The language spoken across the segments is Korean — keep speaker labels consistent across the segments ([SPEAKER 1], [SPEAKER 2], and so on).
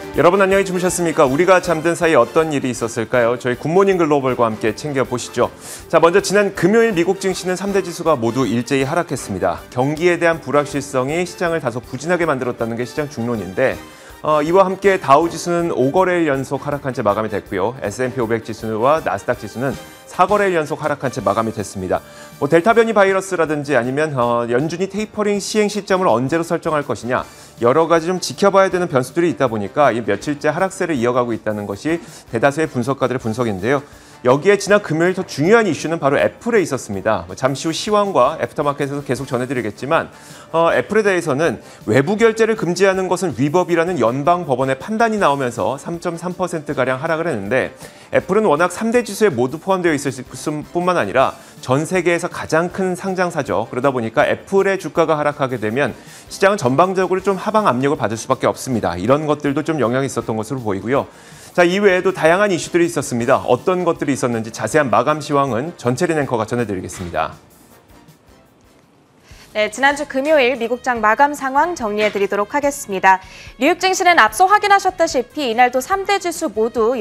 [SPEAKER 1] 여러분 안녕히 주무셨습니까? 우리가 잠든 사이 어떤 일이 있었을까요? 저희 굿모닝 글로벌과 함께 챙겨보시죠. 자, 먼저 지난 금요일 미국 증시는 3대 지수가 모두 일제히 하락했습니다. 경기에 대한 불확실성이 시장을 다소 부진하게 만들었다는 게 시장 중론인데 이와 함께 다우지수는 5거래일 연속 하락한 채 마감이 됐고요. S&P 500 지수와 나스닥 지수는 4거래일 연속 하락한 채 마감이 됐습니다. 델타 변이 바이러스라든지 아니면 연준이 테이퍼링 시행 시점을 언제로 설정할 것이냐 여러 가지 좀 지켜봐야 되는 변수들이 있다 보니까 이 며칠째 하락세를 이어가고 있다는 것이 대다수의 분석가들의 분석인데요. 여기에 지난 금요일 더 중요한 이슈는 바로 애플에 있었습니다. 잠시 후 시황과 애프터마켓에서 계속 전해드리겠지만 애플에 대해서는 외부 결제를 금지하는 것은 위법이라는 연방 법원의 판단이 나오면서 3.3%가량 하락을 했는데 애플은 워낙 3대 지수에 모두 포함되어 있을 뿐만 아니라 전 세계에서 가장 큰 상장사죠. 그러다 보니까 애플의 주가가 하락하게 되면 시장은 전반적으로 좀 하방 압력을 받을 수밖에 없습니다. 이런 것들도 좀 영향이 있었던 것으로 보이고요. 자, 이외에도 다양한 이슈들이 있었습니다. 어떤 것들이 있었는지 자세한 마감 시황은 전체린 앵커가 전해드리겠습니다.
[SPEAKER 2] 네, 지난주 금요일 미국장 마감 상황 정리해드리도록 하겠습니다. 뉴욕 증시는 앞서 확인하셨다시피 이날도 3대 지수 모두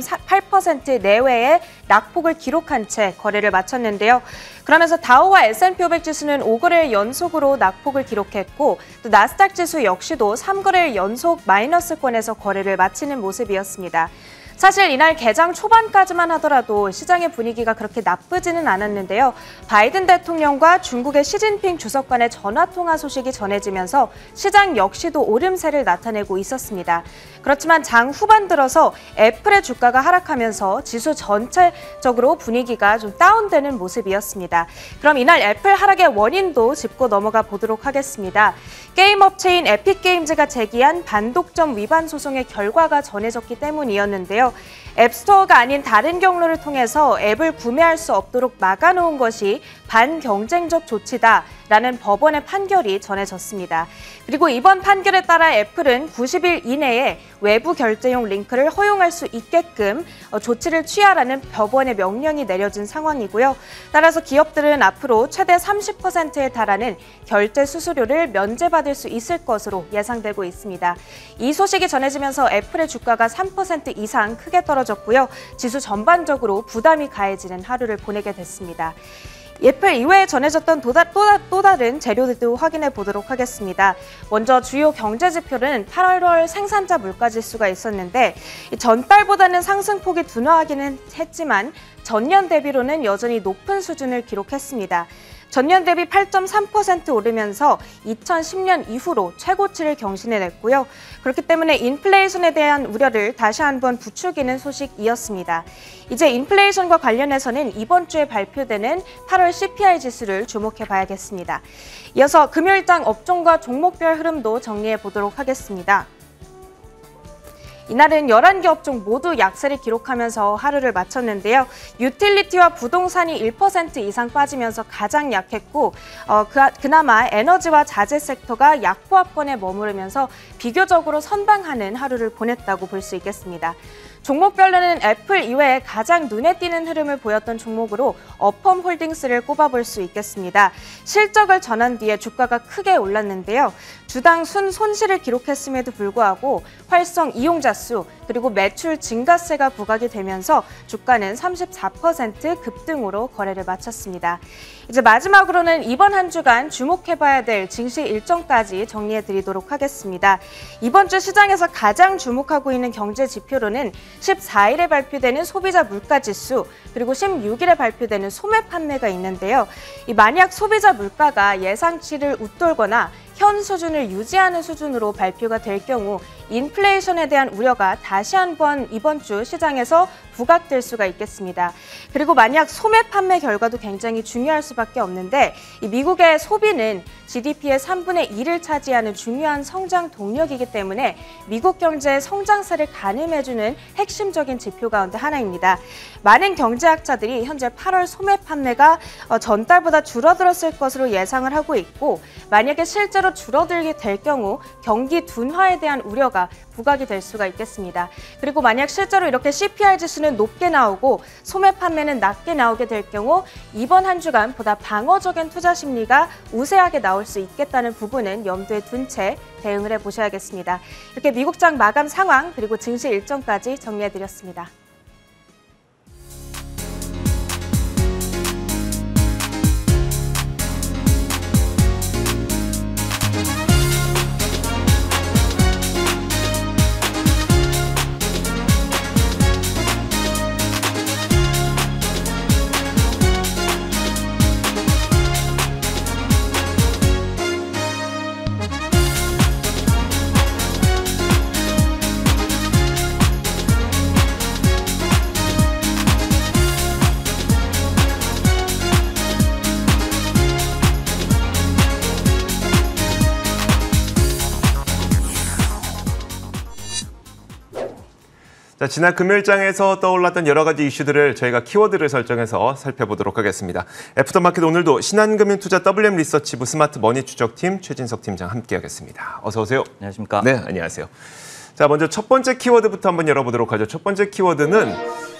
[SPEAKER 2] 0.8% 내외의 낙폭을 기록한 채 거래를 마쳤는데요. 그러면서 다우와 S&P 500 지수는 5거래일 연속으로 낙폭을 기록했고 또 나스닥 지수 역시도 3거래일 연속 마이너스권에서 거래를 마치는 모습이었습니다. 사실 이날 개장 초반까지만 하더라도 시장의 분위기가 그렇게 나쁘지는 않았는데요. 바이든 대통령과 중국의 시진핑 주석 간의 전화통화 소식이 전해지면서 시장 역시도 오름세를 나타내고 있었습니다. 그렇지만 장 후반 들어서 애플의 주가가 하락하면서 지수 전체적으로 분위기가 좀 다운되는 모습이었습니다. 그럼 이날 애플 하락의 원인도 짚고 넘어가 보도록 하겠습니다. 게임 업체인 에픽게임즈가 제기한 반독점 위반 소송의 결과가 전해졌기 때문이었는데요. 앱스토어가 아닌 다른 경로를 통해서 앱을 구매할 수 없도록 막아놓은 것이 반경쟁적 조치다라는 법원의 판결이 전해졌습니다. 그리고 이번 판결에 따라 애플은 90일 이내에 외부 결제용 링크를 허용할 수 있게끔 조치를 취하라는 법원의 명령이 내려진 상황이고요. 따라서 기업들은 앞으로 최대 30%에 달하는 결제 수수료를 면제받을 수 있을 것으로 예상되고 있습니다. 이 소식이 전해지면서 애플의 주가가 3% 이상 크게 떨어졌고요. 지수 전반적으로 부담이 가해지는 하루를 보내게 됐습니다. 애플 이외에 전해졌던 또 다른 재료들도 확인해 보도록 하겠습니다. 먼저 주요 경제 지표는 8월 생산자 물가지수가 있었는데 전달보다는 상승폭이 둔화하기는 했지만 전년 대비로는 여전히 높은 수준을 기록했습니다. 전년 대비 8.3% 오르면서 2010년 이후로 최고치를 경신해냈고요. 그렇기 때문에 인플레이션에 대한 우려를 다시 한번 부추기는 소식이었습니다. 이제 인플레이션과 관련해서는 이번 주에 발표되는 8월 CPI 지수를 주목해 봐야겠습니다. 이어서 금요일장 업종과 종목별 흐름도 정리해 보도록 하겠습니다. 이날은 11개 업종 모두 약세를 기록하면서 하루를 마쳤는데요. 유틸리티와 부동산이 1% 이상 빠지면서 가장 약했고 그나마 에너지와 자재 섹터가 약보합권에 머무르면서 비교적으로 선방하는 하루를 보냈다고 볼 수 있겠습니다. 종목별로는 애플 이외에 가장 눈에 띄는 흐름을 보였던 종목으로 어펌홀딩스를 꼽아볼 수 있겠습니다. 실적을 전한 뒤에 주가가 크게 올랐는데요. 주당 순손실을 기록했음에도 불구하고 활성 이용자 수 그리고 매출 증가세가 부각이 되면서 주가는 34% 급등으로 거래를 마쳤습니다. 이제 마지막으로는 이번 한 주간 주목해봐야 될 증시 일정까지 정리해드리도록 하겠습니다. 이번 주 시장에서 가장 주목하고 있는 경제 지표로는 14일에 발표되는 소비자 물가지수 그리고 16일에 발표되는 소매 판매가 있는데요. 만약 소비자 물가가 예상치를 웃돌거나 현 수준을 유지하는 수준으로 발표가 될 경우 인플레이션에 대한 우려가 다시 한번 이번 주 시장에서 부각될 수가 있겠습니다. 그리고 만약 소매 판매 결과도 굉장히 중요할 수밖에 없는데 이 미국의 소비는 GDP의 3분의 1을 차지하는 중요한 성장 동력이기 때문에 미국 경제의 성장세를 가늠해주는 핵심적인 지표 가운데 하나입니다. 많은 경제학자들이 현재 8월 소매 판매가 전달보다 줄어들었을 것으로 예상을 하고 있고 만약에 실제로 줄어들게 될 경우 경기 둔화에 대한 우려가 우려가 부각이 될 수가 있겠습니다. 그리고 만약 실제로 이렇게 CPI 지수는 높게 나오고 소매 판매는 낮게 나오게 될 경우 이번 한 주간 보다 방어적인 투자 심리가 우세하게 나올 수 있겠다는 부분은 염두에 둔 채 대응을 해보셔야겠습니다. 이렇게 미국장 마감 상황 그리고 증시 일정까지 정리해드렸습니다.
[SPEAKER 1] 자, 지난 금요일장에서 떠올랐던 여러 가지 이슈들을 저희가 키워드를 설정해서 살펴보도록 하겠습니다. 애프터마켓 오늘도 신한금융투자 WM 리서치부 스마트 머니 추적팀 최진석 팀장 함께하겠습니다. 어서 오세요.
[SPEAKER 3] 안녕하십니까.
[SPEAKER 1] 네, 안녕하세요. 자, 먼저 첫 번째 키워드부터 한번 열어보도록 하죠. 첫 번째 키워드는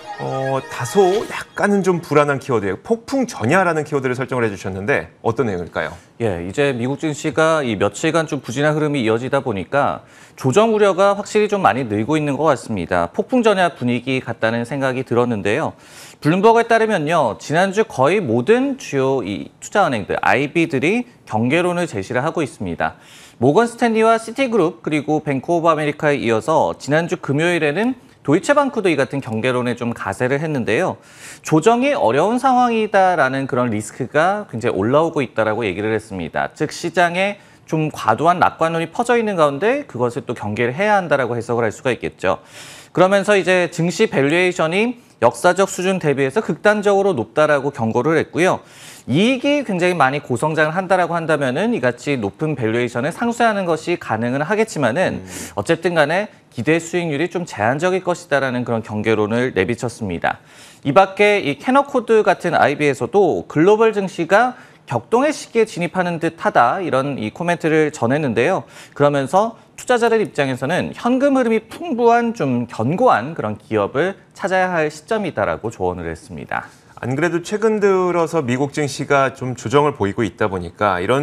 [SPEAKER 1] 다소 약간은 좀 불안한 키워드예요. 폭풍 전야라는 키워드를 설정을 해주셨는데 어떤 내용일까요?
[SPEAKER 3] 예, 이제 미국 증시가 이 며칠간 좀 부진한 흐름이 이어지다 보니까 조정 우려가 확실히 좀 많이 늘고 있는 것 같습니다. 폭풍 전야 분위기 같다는 생각이 들었는데요. 블룸버그에 따르면요, 지난주 거의 모든 주요 이 투자은행들, IB들이 경계론을 제시를 하고 있습니다. 모건 스탠리와 시티그룹 그리고 뱅크 오브 아메리카에 이어서 지난주 금요일에는 도이체방크도 이 같은 경계론에 좀 가세를 했는데요. 조정이 어려운 상황이다라는 그런 리스크가 굉장히 올라오고 있다라고 얘기를 했습니다. 즉 시장에 좀 과도한 낙관론이 퍼져 있는 가운데 그것을 또 경계를 해야 한다라고 해석을 할 수가 있겠죠. 그러면서 이제 증시 밸류에이션이 역사적 수준 대비해서 극단적으로 높다라고 경고를 했고요. 이익이 굉장히 많이 고성장을 한다라고 한다면은 이같이 높은 밸류에이션을 상쇄하는 것이 가능은 하겠지만은 어쨌든 간에 기대 수익률이 좀 제한적일 것이다라는 그런 경계론을 내비쳤습니다. 이 밖에 이 캐너코드 같은 IB에서도 글로벌 증시가 격동의 시기에 진입하는 듯하다 이런 이 코멘트를 전했는데요. 그러면서 투자자들 입장에서는 현금 흐름이 풍부한 좀 견고한 그런 기업을 찾아야 할 시점이다라고 조언을 했습니다.
[SPEAKER 1] 안 그래도 최근 들어서 미국 증시가 좀 조정을 보이고 있다 보니까 이런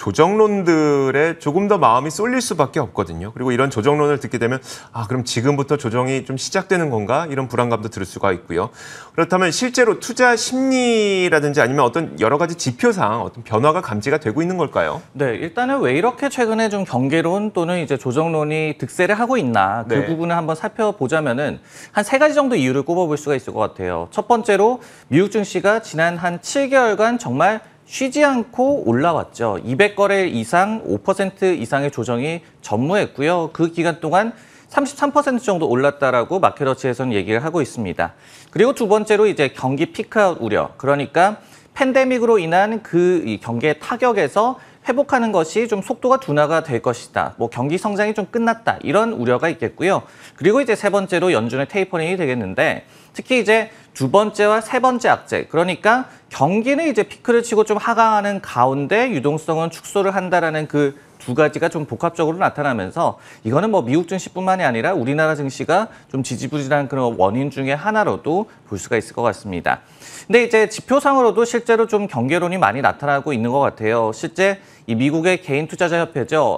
[SPEAKER 1] 조정론들에 조금 더 마음이 쏠릴 수밖에 없거든요. 그리고 이런 조정론을 듣게 되면 그럼 지금부터 조정이 좀 시작되는 건가? 이런 불안감도 들 수가 있고요. 그렇다면 실제로 투자 심리라든지 아니면 어떤 여러 가지 지표상 어떤 변화가 감지가 되고 있는 걸까요?
[SPEAKER 3] 네, 일단은 왜 이렇게 최근에 좀 경계론 또는 이제 조정론이 득세를 하고 있나 그 부분을 한번 살펴보자면은 한 3가지 정도 이유를 꼽아볼 수가 있을 것 같아요. 첫 번째로 미국 증시가 지난 한 7개월간 정말 쉬지 않고 올라왔죠. 200거래일 이상 5% 이상의 조정이 전무했고요. 그 기간 동안 33% 정도 올랐다라고 마켓워치에서는 얘기를 하고 있습니다. 그리고 두 번째로 이제 경기 피크아웃 우려. 그러니까 팬데믹으로 인한 그 경기의 타격에서 회복하는 것이 좀 속도가 둔화가 될 것이다. 경기 성장이 좀 끝났다. 이런 우려가 있겠고요. 그리고 이제 세 번째로 연준의 테이퍼링이 되겠는데 특히 이제 두 번째와 세 번째 악재, 그러니까 경기는 이제 피크를 치고 좀 하강하는 가운데 유동성은 축소를 한다라는 그 두 가지가 좀 복합적으로 나타나면서 이거는 미국 증시뿐만이 아니라 우리나라 증시가 좀 지지부진한 그런 원인 중에 하나로도 볼 수가 있을 것 같습니다. 근데 이제 지표상으로도 실제로 좀 경계론이 많이 나타나고 있는 것 같아요. 실제 이 미국의 개인 투자자 협회죠.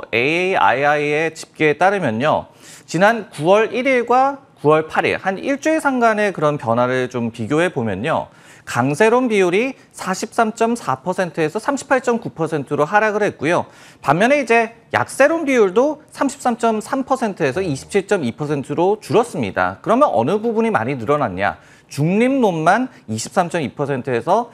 [SPEAKER 3] AAII의 집계에 따르면요. 지난 9월 1일과 9월 8일, 한 일주일 상간의 그런 변화를 좀 비교해 보면요. 강세론 비율이 43.4%에서 38.9%로 하락을 했고요. 반면에 이제 약세론 비율도 33.3%에서 27.2%로 줄었습니다. 그러면 어느 부분이 많이 늘어났냐? 중립론만 23.2%에서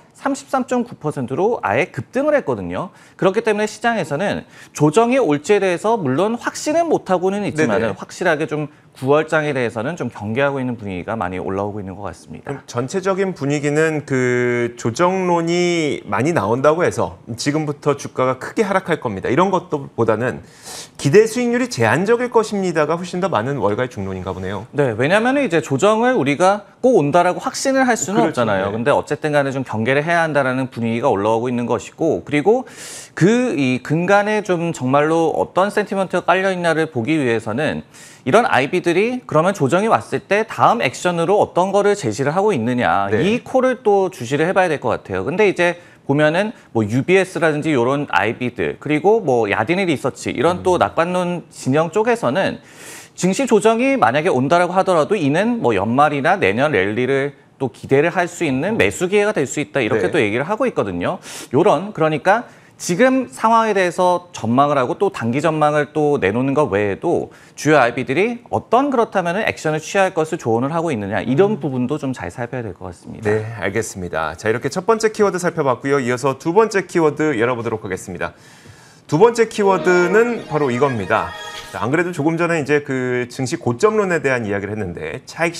[SPEAKER 3] 33.9%로 아예 급등을 했거든요. 그렇기 때문에 시장에서는 조정이 올지에 대해서 물론 확신은 못하고는 있지만 확실하게 좀 9월장에 대해서는 좀 경계하고 있는 분위기가 많이 올라오고 있는 것 같습니다.
[SPEAKER 1] 전체적인 분위기는 그 조정론이 많이 나온다고 해서 지금부터 주가가 크게 하락할 겁니다. 이런 것보다는 기대 수익률이 제한적일 것입니다가 훨씬 더 많은 월가의 중론인가 보네요.
[SPEAKER 3] 네, 왜냐하면 이제 조정을 우리가 꼭 온다라고 확신을 할 수는 없잖아요. 근데 어쨌든 간에 좀 경계를 해야 해야 한다라는 분위기가 올라오고 있는 것이고, 그리고 이 근간에 좀 정말로 어떤 센티먼트가 깔려 있나를 보기 위해서는 이런 IB들이 그러면 조정이 왔을 때 다음 액션으로 어떤 거를 제시를 하고 있느냐,
[SPEAKER 1] 네.
[SPEAKER 3] 이 콜을 또 주시를 해봐야 될 것 같아요. 근데 이제 보면은 뭐 UBS라든지 이런 IB들, 그리고 뭐 야디니 리서치 이런 또 낙관론 진영 쪽에서는 증시 조정이 만약에 온다라고 하더라도 이는 뭐 연말이나 내년 랠리를 또 기대를 할 수 있는 매수 기회가 될 수 있다, 이렇게
[SPEAKER 1] 네.
[SPEAKER 3] 또 얘기를 하고 있거든요. 그러니까 지금 상황에 대해서 전망을 하고 또 단기 전망을 또 내놓는 것 외에도 주요 IB들이 어떤 그렇다면 액션을 취할 것을 조언을 하고 있느냐, 이런 부분도 좀 잘 살펴야 될 것 같습니다.
[SPEAKER 1] 네, 알겠습니다. 자, 이렇게 첫 번째 키워드 살펴봤고요. 이어서 두 번째 키워드 열어보도록 하겠습니다. 두 번째 키워드는 바로 이겁니다. 자, 안 그래도 조금 전에 이제 그 증시 고점론에 대한 이야기를 했는데 차익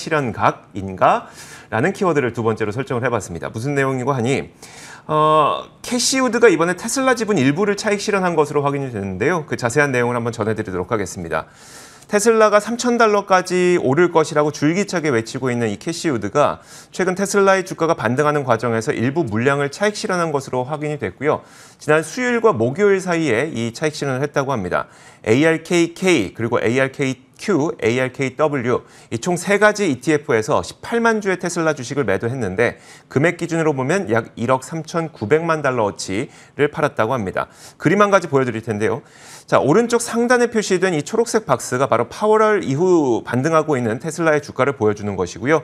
[SPEAKER 1] 실현각인가라는 키워드를 두 번째로 설정을 해봤습니다. 무슨 내용이고 하니 캐시우드가 이번에 테슬라 지분 일부를 차익 실현한 것으로 확인이 됐는데요. 그 자세한 내용을 한번 전해드리도록 하겠습니다. 테슬라가 $3,000까지 오를 것이라고 줄기차게 외치고 있는 이 캐시우드가 최근 테슬라의 주가가 반등하는 과정에서 일부 물량을 차익 실현한 것으로 확인이 됐고요. 지난 수요일과 목요일 사이에 이 차익 실현을 했다고 합니다. ARKK 그리고 ARKQ, ARKW 이 총 3가지 ETF에서 18만 주의 테슬라 주식을 매도했는데 금액 기준으로 보면 약 1억 3,900만 달러어치를 팔았다고 합니다. 그림 한 가지 보여드릴 텐데요. 자, 오른쪽 상단에 표시된 이 초록색 박스가 바로 파월월 이후 반등하고 있는 테슬라의 주가를 보여주는 것이고요.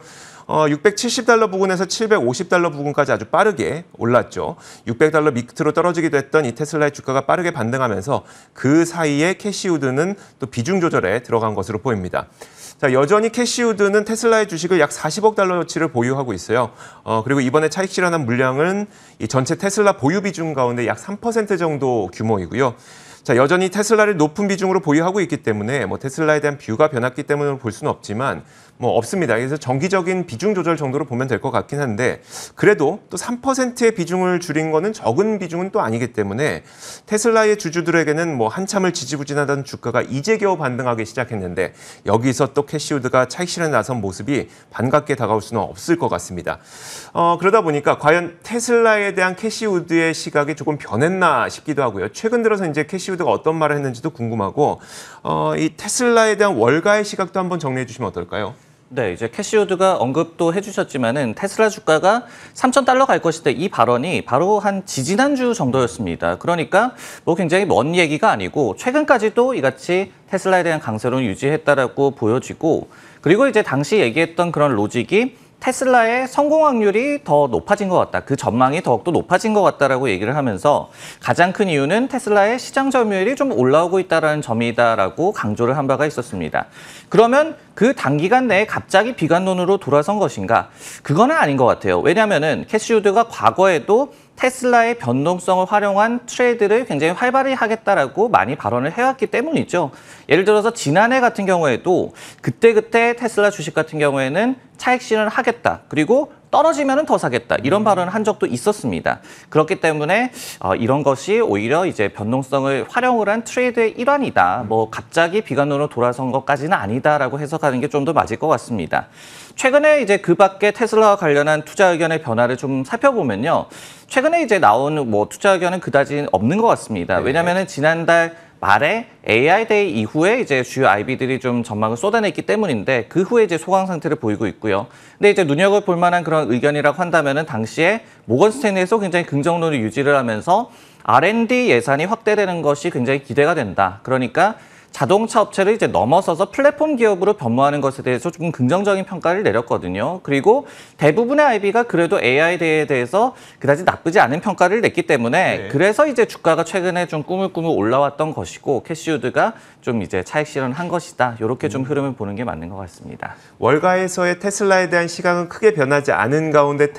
[SPEAKER 1] 670달러 부근에서 750달러 부근까지 아주 빠르게 올랐죠. 600달러 밑으로 떨어지기도 했던 이 테슬라의 주가가 빠르게 반등하면서 그 사이에 캐시우드는 또 비중 조절에 들어간 것으로 보입니다. 자, 여전히 캐시우드는 테슬라의 주식을 약 40억 달러어치를 보유하고 있어요. 그리고 이번에 차익 실현한 물량은 이 전체 테슬라 보유 비중 가운데 약 3% 정도 규모이고요. 자, 여전히 테슬라를 높은 비중으로 보유하고 있기 때문에 뭐 테슬라에 대한 뷰가 변했기 때문에 볼 수는 없지만 뭐 없습니다. 그래서 정기적인 비중 조절 정도로 보면 될 것 같긴 한데 그래도 또 3%의 비중을 줄인 거는 적은 비중은 또 아니기 때문에 테슬라의 주주들에게는 뭐 한참을 지지부진하던 주가가 이제 겨우 반등하기 시작했는데 여기서 또 캐시우드가 차익 실현에 나선 모습이 반갑게 다가올 수는 없을 것 같습니다. 그러다 보니까 과연 테슬라에 대한 캐시우드의 시각이 조금 변했나 싶기도 하고요. 최근 들어서 이제 캐시우드가 어떤 말을 했는지도 궁금하고 이 테슬라에 대한 월가의 시각도 한번 정리해 주시면 어떨까요?
[SPEAKER 3] 네, 이제 캐시우드가 언급도 해주셨지만은 테슬라 주가가 3,000달러 갈 것이다, 이 발언이 바로 한 지지난주 정도였습니다. 그러니까 뭐 굉장히 먼 얘기가 아니고 최근까지도 이같이 테슬라에 대한 강세론을 유지했다라고 보여지고, 그리고 이제 당시 얘기했던 그런 로직이 테슬라의 성공 확률이 더 높아진 것 같다, 그 전망이 더욱더 높아진 것 같다라고 얘기를 하면서 가장 큰 이유는 테슬라의 시장 점유율이 좀 올라오고 있다는 점이다라고 강조를 한 바가 있었습니다. 그러면 그 단기간 내에 갑자기 비관론으로 돌아선 것인가? 그거는 아닌 것 같아요. 왜냐하면은 캐시우드가 과거에도 테슬라의 변동성을 활용한 트레이드를 굉장히 활발히 하겠다라고 많이 발언을 해왔기 때문이죠. 예를 들어서 지난해 같은 경우에도 그때그때 테슬라 주식 같은 경우에는 차익 실현을 하겠다, 그리고 떨어지면 더 사겠다, 이런 발언을 한 적도 있었습니다. 그렇기 때문에 이런 것이 오히려 이제 변동성을 활용을 한 트레이드의 일환이다, 뭐 갑자기 비관론으로 돌아선 것까지는 아니다라고 해석하는 게 좀 더 맞을 것 같습니다. 최근에 이제 그 밖에 테슬라와 관련한 투자 의견의 변화를 좀 살펴보면요, 최근에 이제 나온 뭐 투자 의견은 그다지 없는 것 같습니다. 왜냐하면은 지난달 말에 AI 데이 이후에 이제 주요 IB들이 좀 전망을 쏟아냈기 때문인데 그 후에 이제 소강 상태를 보이고 있고요. 근데 이제 눈여겨볼 만한 그런 의견이라고 한다면은 당시에 모건 스탠리에서 굉장히 긍정론을 유지를 하면서 R&D 예산이 확대되는 것이 굉장히 기대가 된다. 그러니까 자동차 업체를 이제 넘어서서 플랫폼 기업으로 변모하는 것에 대해서 조금 긍정적인 평가를 내렸거든요. 그리고 대부분의 IB가 그래도 AI에 대해서 그다지 나쁘지 않은 평가를 냈기 때문에 그래서 이제 주가가 최근에 좀 꾸물꾸물 올라왔던 것이고 캐시우드가 좀 이제 차익 실현한 것이다, 이렇게 좀 흐름을 보는 게 맞는 것 같습니다.
[SPEAKER 1] 월가에서의 테슬라에 대한 시각은 크게 변하지 않은 가운데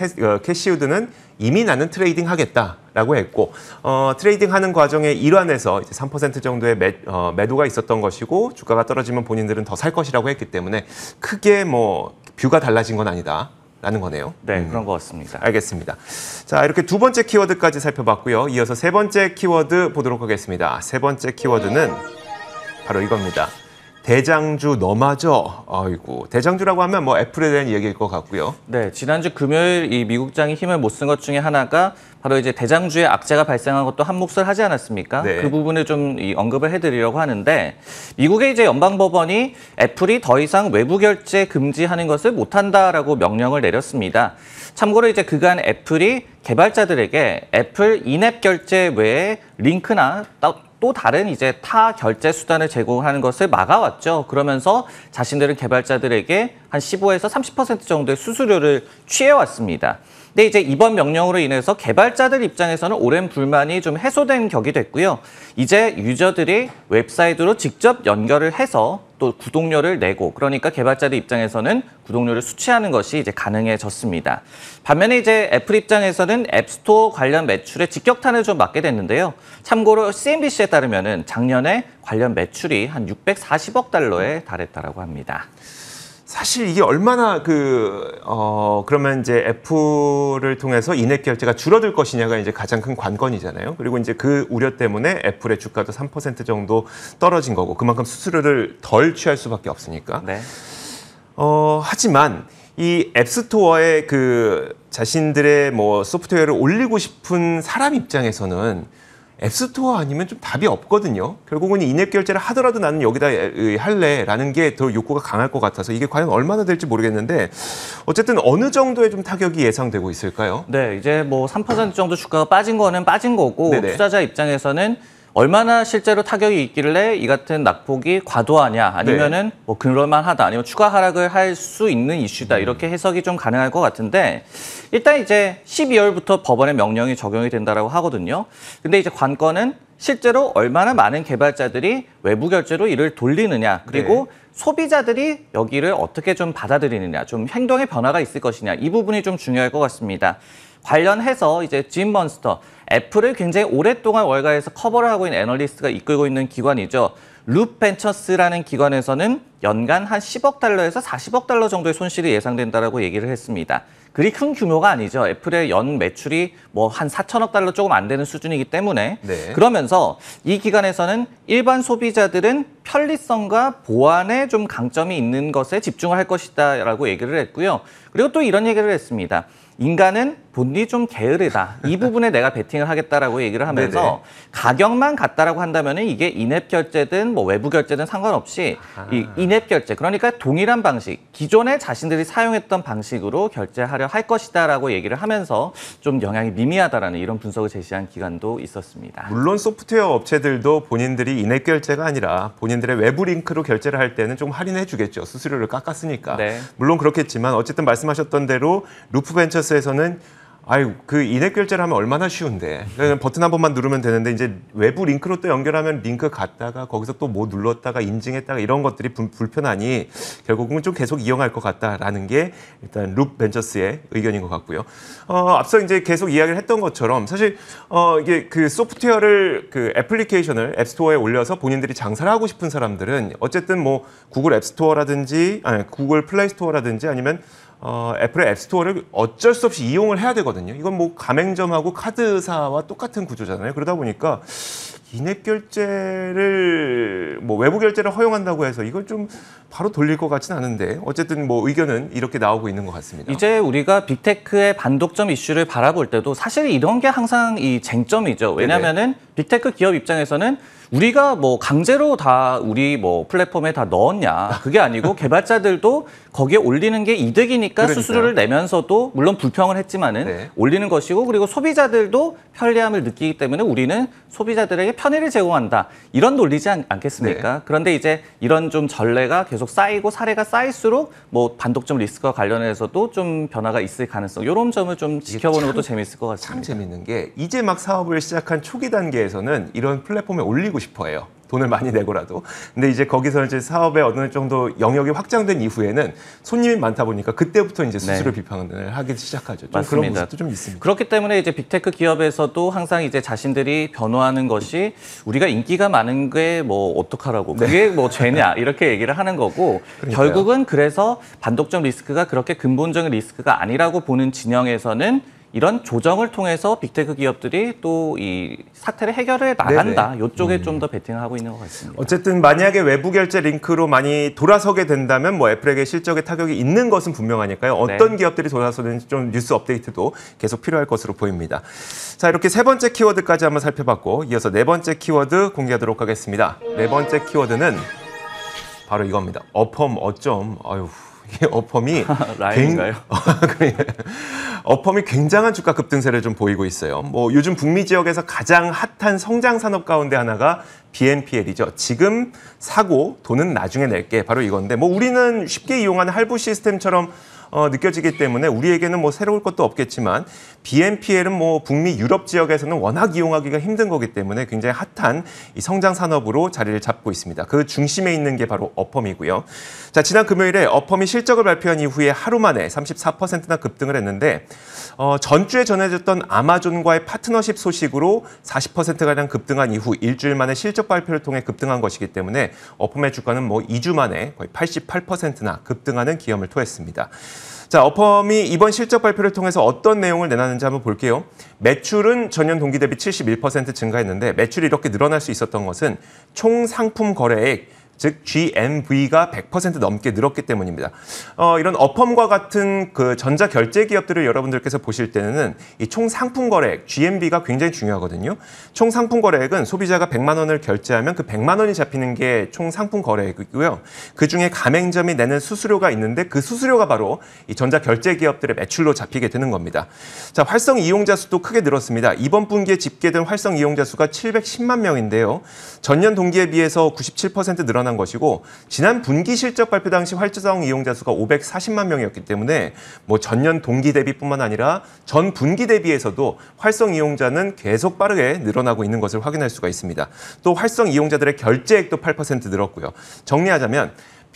[SPEAKER 1] 캐시우드는 이미 나는 트레이딩 하겠다라고 했고 트레이딩하는 과정의 일환에서 이제 3% 정도의 매도가 있었던 것이고 주가가 떨어지면 본인들은 더 살 것이라고 했기 때문에 크게 뭐 뷰가 달라진 건 아니다라는 거네요.
[SPEAKER 3] 네, 그런 것 같습니다.
[SPEAKER 1] 알겠습니다. 자, 이렇게 두 번째 키워드까지 살펴봤고요. 이어서 세 번째 키워드 보도록 하겠습니다. 세 번째 키워드는 바로 이겁니다. 대장주 너마저, 아이고, 대장주라고 하면 뭐 애플에 대한 얘기일 것 같고요.
[SPEAKER 3] 네, 지난주 금요일 이 미국장이 힘을 못 쓴 것 중에 하나가 바로 이제 대장주의 악재가 발생한 것도 한 몫을 하지 않았습니까?
[SPEAKER 1] 네.
[SPEAKER 3] 그 부분을 좀 언급을 해드리려고 하는데 미국의 이제 연방법원이 애플이 더 이상 외부 결제 금지하는 것을 못한다라고 명령을 내렸습니다. 참고로 이제 그간 애플이 개발자들에게 애플 인앱 결제 외에 링크나 또 다른 이제 타 결제 수단을 제공하는 것을 막아왔죠. 그러면서 자신들은 개발자들에게 한 15에서 30% 정도의 수수료를 취해왔습니다. 근데 이제 이번 명령으로 인해서 개발자들 입장에서는 오랜 불만이 좀 해소된 격이 됐고요. 이제 유저들이 웹사이트로 직접 연결을 해서 또 구독료를 내고, 그러니까 개발자들 입장에서는 구독료를 수취하는 것이 이제 가능해졌습니다. 반면에 이제 애플 입장에서는 앱스토어 관련 매출에 직격탄을 좀 맞게 됐는데요. 참고로 CNBC에 따르면은 작년에 관련 매출이 한 640억 달러에 달했다라고 합니다.
[SPEAKER 1] 사실 이게 얼마나 그러면 이제 애플을 통해서 인앱 결제가 줄어들 것이냐가 이제 가장 큰 관건이잖아요. 그리고 이제 그 우려 때문에 애플의 주가도 3% 정도 떨어진 거고, 그만큼 수수료를 덜 취할 수밖에 없으니까.
[SPEAKER 3] 네.
[SPEAKER 1] 하지만 이 앱스토어에 그 자신들의 뭐 소프트웨어를 올리고 싶은 사람 입장에서는 앱스토어 아니면 좀 답이 없거든요. 결국은 인앱 결제를 하더라도 나는 여기다 할래라는 게 더 욕구가 강할 것 같아서 이게 과연 얼마나 될지 모르겠는데, 어쨌든 어느 정도의 좀 타격이 예상되고 있을까요?
[SPEAKER 3] 네, 이제 뭐 3% 정도 주가가 빠진 거는 빠진 거고,
[SPEAKER 1] 네네.
[SPEAKER 3] 투자자 입장에서는 얼마나 실제로 타격이 있길래 이 같은 낙폭이 과도하냐, 아니면은 뭐 그럴만하다, 아니면 추가 하락을 할 수 있는 이슈다, 이렇게 해석이 좀 가능할 것 같은데, 일단 이제 12월부터 법원의 명령이 적용이 된다라고 하거든요. 근데 이제 관건은 실제로 얼마나 많은 개발자들이 외부 결제로 이를 돌리느냐, 그리고 소비자들이 여기를 어떻게 좀 받아들이느냐, 좀 행동의 변화가 있을 것이냐, 이 부분이 좀 중요할 것 같습니다. 관련해서 이제 짐 먼스터, 애플을 굉장히 오랫동안 월가에서 커버를 하고 있는 애널리스트가 이끌고 있는 기관이죠. 룹 벤처스라는 기관에서는 연간 한 10억 달러에서 40억 달러 정도의 손실이 예상된다라고 얘기를 했습니다. 그리 큰 규모가 아니죠. 애플의 연 매출이 뭐 한 4천억 달러 조금 안 되는 수준이기 때문에. 그러면서 이 기관에서는 일반 소비자들은 편리성과 보안에 좀 강점이 있는 것에 집중을 할 것이다라고 얘기를 했고요. 그리고 또 이런 얘기를 했습니다. 인간은 본디 좀 게으르다. 이 부분에 내가 베팅을 하겠다라고 얘기를 하면서 가격만 같다라고 한다면 이게 인앱 결제든 뭐 외부 결제든 상관없이 이 인앱 결제, 그러니까 동일한 방식, 기존에 자신들이 사용했던 방식으로 결제하려 할 것이다라고 얘기를 하면서 좀 영향이 미미하다라는 이런 분석을 제시한 기관도 있었습니다.
[SPEAKER 1] 물론 소프트웨어 업체들도 본인들이 인앱 결제가 아니라 본인들의 외부 링크로 결제를 할 때는 좀 할인해 주겠죠. 수수료를 깎았으니까. 물론 그렇겠지만 어쨌든 말씀하셨던 대로 루프 벤처스에서는 그 인앱 결제를 하면 얼마나 쉬운데, 그냥 버튼 한 번만 누르면 되는데 이제 외부 링크로 또 연결하면 링크 갔다가 거기서 또 뭐 눌렀다가 인증했다가 이런 것들이 불편하니 결국은 좀 계속 이용할 것 같다라는 게 일단 룹 벤처스의 의견인 것 같고요. 앞서 이제 계속 이야기를 했던 것처럼 사실 이게 그 소프트웨어를 그 애플리케이션을 앱스토어에 올려서 본인들이 장사를 하고 싶은 사람들은 어쨌든 뭐 구글 앱스토어라든지 구글 플레이스토어라든지 아니면 애플의 앱스토어를 어쩔 수 없이 이용을 해야 되거든요. 이건 뭐 가맹점하고 카드사와 똑같은 구조잖아요. 그러다 보니까 인앱 결제를 뭐 외부 결제를 허용한다고 해서 이걸 좀 바로 돌릴 것 같지는 않은데, 어쨌든 뭐 의견은 이렇게 나오고 있는 것 같습니다.
[SPEAKER 3] 이제 우리가 빅테크의 반독점 이슈를 바라볼 때도 사실 이런 게 항상 이 쟁점이죠. 왜냐하면은 빅테크 기업 입장에서는 우리가 뭐 강제로 다 우리 뭐 플랫폼에 다 넣었냐, 그게 아니고 개발자들도 거기에 올리는 게 이득이니까 수수료를 내면서도 물론 불평을 했지만은 올리는 것이고, 그리고 소비자들도 편리함을 느끼기 때문에 우리는 소비자들에게 편의를 제공한다, 이런 논리지 않겠습니까? 그런데 이제 이런 좀 전례가 계속 쌓이고 사례가 쌓일수록 뭐 반독점 리스크와 관련해서도 좀 변화가 있을 가능성, 이런 점을 좀 지켜보는 것도 재미있을 것 같습니다.
[SPEAKER 1] 참 재밌는 게 이제 막 사업을 시작한 초기 단계에서는 이런 플랫폼에 올리고 싶어해요. 돈을 많이 내고라도. 근데 이제 거기서 이제 사업의 어느 정도 영역이 확장된 이후에는 손님이 많다 보니까 그때부터 이제 수수료 비판을 하기 시작하죠. 좀
[SPEAKER 3] 맞습니다.
[SPEAKER 1] 그런 모습도 좀 있습니다.
[SPEAKER 3] 그렇기 때문에 이제 빅테크 기업에서도 항상 이제 자신들이 변호하는 것이 우리가 인기가 많은 게 뭐 어떡하라고, 그게 뭐 죄냐, 이렇게 얘기를 하는 거고, 결국은 그래서 반독점 리스크가 그렇게 근본적인 리스크가 아니라고 보는 진영에서는 이런 조정을 통해서 빅테크 기업들이 또 이 사태를 해결해 나간다. 이쪽에 좀 더 베팅을 하고 있는 것 같습니다.
[SPEAKER 1] 어쨌든 만약에 외부 결제 링크로 많이 돌아서게 된다면 뭐 애플에게 실적에 타격이 있는 것은 분명하니까요. 어떤 기업들이 돌아서는지 좀 뉴스 업데이트도 계속 필요할 것으로 보입니다. 자, 이렇게 세 번째 키워드까지 한번 살펴봤고 이어서 네 번째 키워드 공개하도록 하겠습니다. 네 번째 키워드는 바로 이겁니다. 어펌 어쩜. 아유. 이게 어펌이
[SPEAKER 3] 라임인가요?
[SPEAKER 1] 어펌이 굉장한 주가 급등세를 좀 보이고 있어요. 뭐 요즘 북미 지역에서 가장 핫한 성장 산업 가운데 하나가 BNPL이죠. 지금 사고 돈은 나중에 낼게 바로 이건데 뭐 우리는 쉽게 이용하는 할부 시스템처럼 느껴지기 때문에 우리에게는 뭐 새로울 것도 없겠지만 BNPL은 뭐 북미 유럽 지역에서는 워낙 이용하기가 힘든 거기 때문에 굉장히 핫한 이 성장 산업으로 자리를 잡고 있습니다. 그 중심에 있는 게 바로 어펌이고요. 자, 지난 금요일에 어펌이 실적을 발표한 이후에 하루 만에 34%나 급등을 했는데 전주에 전해졌던 아마존과의 파트너십 소식으로 40%가량 급등한 이후 일주일 만에 실적 발표를 통해 급등한 것이기 때문에 어펌의 주가는 뭐 2주 만에 거의 88%나 급등하는 기염을 토했습니다. 자, 어펌이 이번 실적 발표를 통해서 어떤 내용을 내놨는지 한번 볼게요. 매출은 전년 동기 대비 71% 증가했는데 매출이 이렇게 늘어날 수 있었던 것은 총 상품 거래액 즉 GMV가 100% 넘게 늘었기 때문입니다. 이런 어펌과 같은 그 전자 결제 기업들을 여러분들께서 보실 때는 이 총 상품 거래액 GMV가 굉장히 중요하거든요. 총 상품 거래액은 소비자가 100만 원을 결제하면 그 100만 원이 잡히는 게 총 상품 거래액이고요. 그중에 가맹점이 내는 수수료가 있는데 그 수수료가 바로 이 전자 결제 기업들의 매출로 잡히게 되는 겁니다. 자, 활성 이용자 수도 크게 늘었습니다. 이번 분기에 집계된 활성 이용자 수가 710만 명인데요. 전년 동기에 비해서 97% 늘어난 것이고 지난 분기 실적 발표 당시 활성 이용자 수가 540만 명이었기 때문에 뭐 전년 동기 대비뿐만 아니라 전 분기 대비에서도 활성 이용자는 계속 빠르게 늘어나고 있는 것을 확인할 수가 있습니다. 또 활성 이용자들의 결제액도 8% 늘었고요. 정리하자면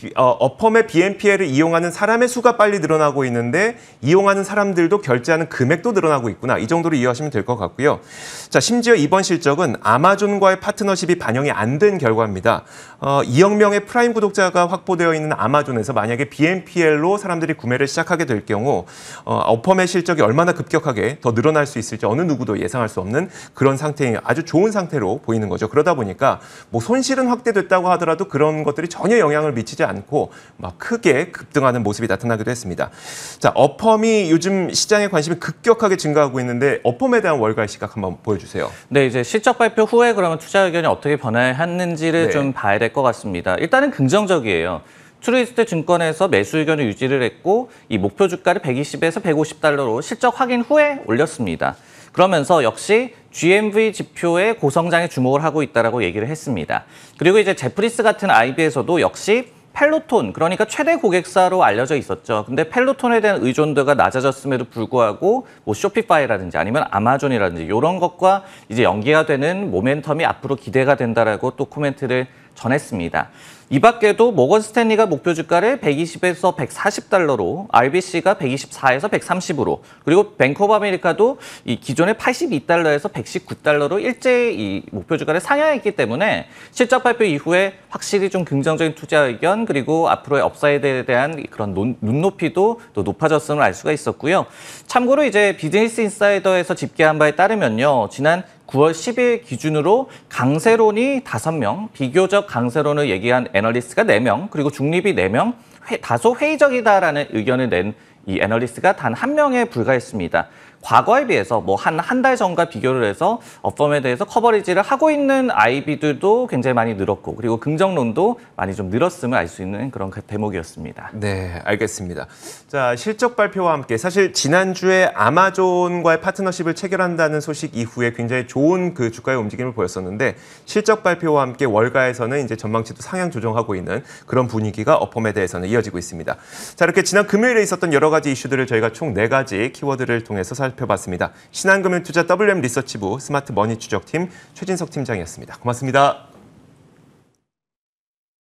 [SPEAKER 1] 어펌의 BNPL을 이용하는 사람의 수가 빨리 늘어나고 있는데 이용하는 사람들도 결제하는 금액도 늘어나고 있구나. 이 정도로 이해하시면 될 것 같고요. 자, 심지어 이번 실적은 아마존과의 파트너십이 반영이 안 된 결과입니다. 2억 명의 프라임 구독자가 확보되어 있는 아마존에서 만약에 BNPL로 사람들이 구매를 시작하게 될 경우 어펌의 실적이 얼마나 급격하게 더 늘어날 수 있을지 어느 누구도 예상할 수 없는 그런 상태인 아주 좋은 상태로 보이는 거죠. 그러다 보니까 뭐 손실은 확대됐다고 하더라도 그런 것들이 전혀 영향을 미치지 않고 막 크게 급등하는 모습이 나타나기도 했습니다. 자, 어펌이 요즘 시장의 관심이 급격하게 증가하고 있는데 어펌에 대한 월가의 시각 한번 보여주세요.
[SPEAKER 3] 네, 이제 실적 발표 후에 그러면 투자 의견이 어떻게 변화했는지를 좀 봐야 될 것 같습니다. 일단은 긍정적이에요. 트루이스트 증권에서 매수 의견을 유지를 했고 이 목표 주가를 120에서 150달러로 실적 확인 후에 올렸습니다. 그러면서 역시 GMV 지표의 고성장에 주목을 하고 있다라고 얘기를 했습니다. 그리고 이제 제프리스 같은 IB에서도 역시 펠로톤, 그러니까 최대 고객사로 알려져 있었죠. 근데 펠로톤에 대한 의존도가 낮아졌음에도 불구하고 뭐 쇼피파이라든지 아니면 아마존이라든지 이런 것과 이제 연계가 되는 모멘텀이 앞으로 기대가 된다라고 또 코멘트를 전했습니다. 이 밖에도 모건 스탠리가 목표 주가를 120에서 140달러로, RBC가 124에서 130으로, 그리고 뱅크 오브 아메리카도 이 기존의 82달러에서 119달러로 일제히 이 목표 주가를 상향했기 때문에 실적 발표 이후에 확실히 좀 긍정적인 투자 의견 그리고 앞으로의 업사이드에 대한 그런 눈높이도 또 높아졌음을 알 수가 있었고요. 참고로 이제 비즈니스 인사이더에서 집계한 바에 따르면요, 지난 9월 10일 기준으로 강세론이 5명, 비교적 강세론을 얘기한 애널리스트가 4명, 그리고 중립이 4명, 다소 회의적이다라는 의견을 낸 이 애널리스트가 단 1명에 불과했습니다. 과거에 비해서 뭐 한 달 전과 비교를 해서 어펌에 대해서 커버리지를 하고 있는 IB들도 굉장히 많이 늘었고 그리고 긍정론도 많이 좀 늘었음을 알 수 있는 그런 대목이었습니다.
[SPEAKER 1] 네, 알겠습니다. 자, 실적 발표와 함께 사실 지난주에 아마존과의 파트너십을 체결한다는 소식 이후에 굉장히 좋은 그 주가의 움직임을 보였었는데 실적 발표와 함께 월가에서는 이제 전망치도 상향 조정하고 있는 그런 분위기가 어펌에 대해서는 이어지고 있습니다. 자, 이렇게 지난 금요일에 있었던 여러 가지 이슈들을 저희가 총 4가지 키워드를 통해서 살펴봤습니다. 신한금융투자 WM 리서치부 스마트 머니 추적팀 최진석 팀장이었습니다. 고맙습니다.